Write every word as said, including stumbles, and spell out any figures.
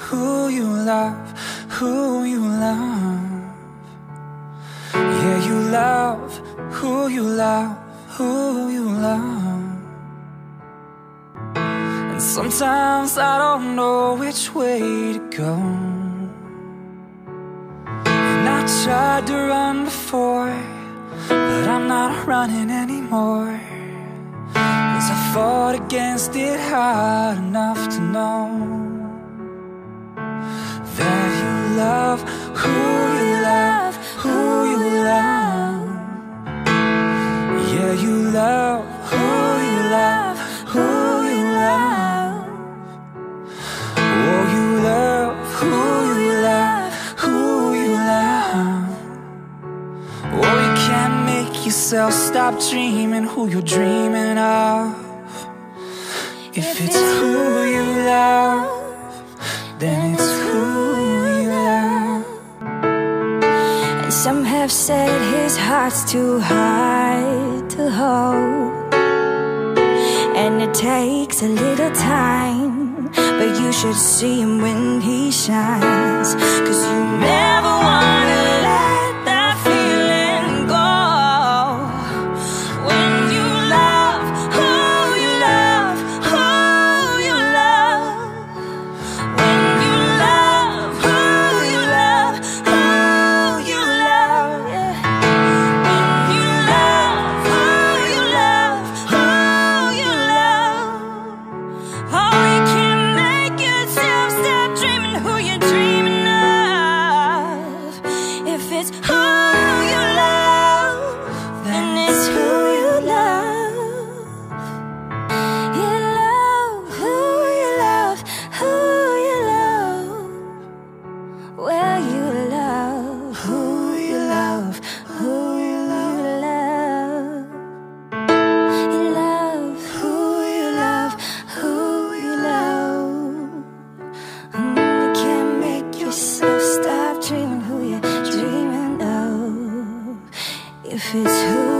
who you love, who you love. Yeah, you love who you love, who you love. And sometimes I don't know which way to go. And I tried to run before, but I'm not running anymore. 'Cause I fought against it hard enough to know that you love who you love, who you love. Yeah, you love who you love, who you love. Oh, you love who you love, who you love. Oh, you can't make yourself stop dreaming who you're dreaming of. If it's who you love, then it's who you love. And some have said his heart's too hard to hold, and it takes a little time, but you should see him when he shines. 'Cause you never wanna let that feeling go. When you love who you love, who you love. When you love who you love, who you love. Yeah. When you love who you love, who you love. Oh, you can't make yourself stop dreaming who you're dreaming of. If it's who you love, then it's who you love. You love who you love, who you love. Well, you love who you love, who you love. You love who you love, who you love. And you can't make yourself stop dreaming who you're dreaming of. If it's who